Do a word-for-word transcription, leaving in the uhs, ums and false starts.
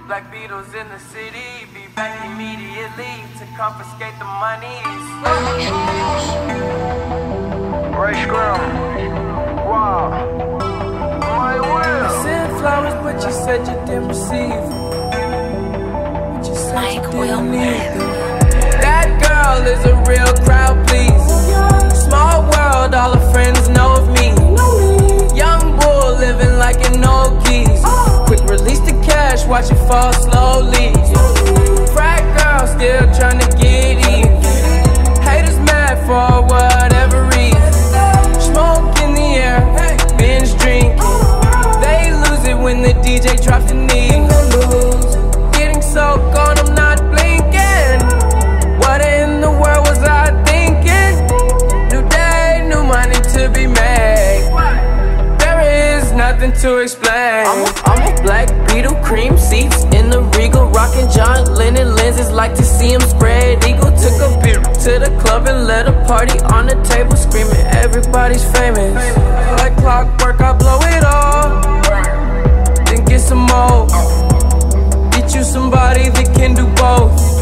Black Beatles in the city, be back immediately to confiscate the monies. Ray Scrum. Wow. My will. I sent flowers, but you said you didn't receive. But you said Mike you didn't need them. Wilmer. That girl is a real crowd, please. Small world, all her friends know of me. Young bull living like an old keys. Quick release the cash, watch it fall slowly. Frat girl still trying to get even. Haters mad for whatever reason. Smoke in the air, binge drinking. They lose it when the D J drops the knee. Getting so gone, I'm not blinking. What in the world was I thinking? New day, new money to be made. There is nothing to explain. I'm a, I'm a black Beetle, cream seats in the Regal, rocking John Lennon lenses, like to see him spread eagle. Took a beer to the club and let a party on the table, screaming everybody's famous. Like clockwork, I blow it all, then get some more. Get you somebody that can do both.